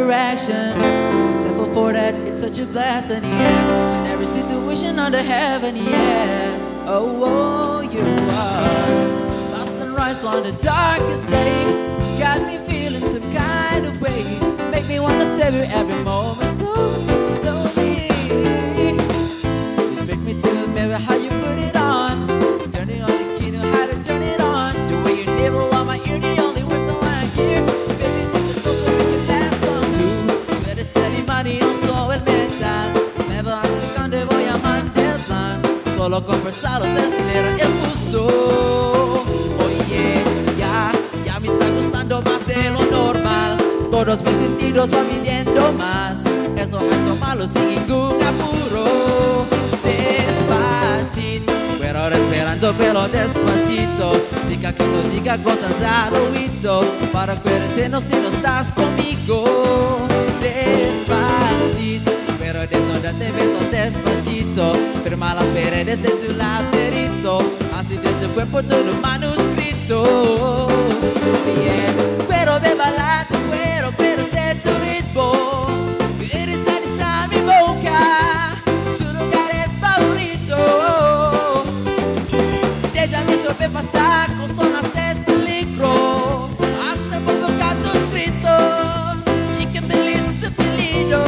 direction. So thankful for that, it's such a blessing, yeah. Turn every situation under heaven, yeah. Oh, oh, you are my sunrise on the darkest day. Got me feeling some kind of way. Make me wanna save you every moment, slowly, slowly. You take me to the mirror, how you put it on. Turn it on the key, know how to turn it on. The way you nibble on my ear, the only whistle I hear. Baby, take me so we can last on. Tú eres el imán y yo soy el metal. Me vas acercando y voy a amarte el plan. Solo conversado se acelera el pulso. Oye, ya me está gustando más de lo normal. Todos mis sentidos van pidiendo más. Es lo que tomarlo sin ningún apuro. Despacito, pero esperando pero despacito. Diga que no diga cosas al oído, para cuidarte si no estás conmigo. Despacito, pero desnúdate besos despacito. Firma las paredes de tu laberinto, así de tu cuerpo todo manuscrito. Yeah. Cuero de bala tu cuero, pero sé tu ritmo. Eres a mi boca, tu lugar es favorito. Déjame sobrepasar con zonas de peligro, hasta provocar tus gritos y que me liste peligro.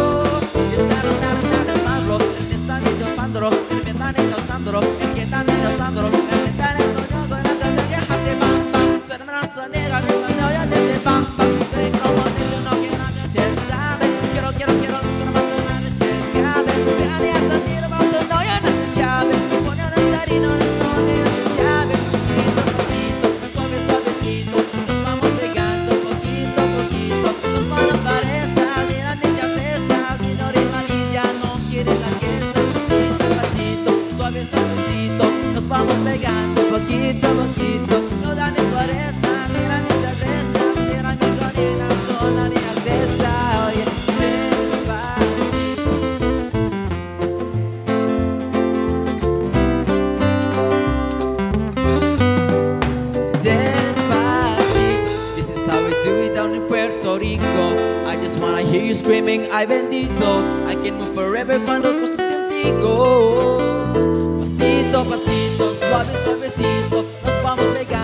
El estamento Sandro, el ventanito Sandro, el que también Sandro, el ventanito Sandro, el que viaja se bamba, se me sonera de Sandro, de ese bamba, pero como dice no quiero no te sabe, quiero más tu mano te cabe, vean y hasta tiro más tu no ya no se llave, pone una estarina, una estonda, no se llave, pasito, suave, suavecito, nos vamos pegando poquito a poquito, nos manos parejas, dirán ella pesa, si no eres malicia, no quiere la que pasito, pasito, suave, suavecito, nos vamos pegando poquito a poquito, no dan espareza, miran estas rezas, miran mis colinas, toda mi agresa, oye, despacito. Despacito, this is how we do it down in Puerto Rico. I just wanna hear you screaming, ay bendito. I can move forever cuando estoy contigo. Pasito, pasito, suave, suavecito, nos vamos pegando.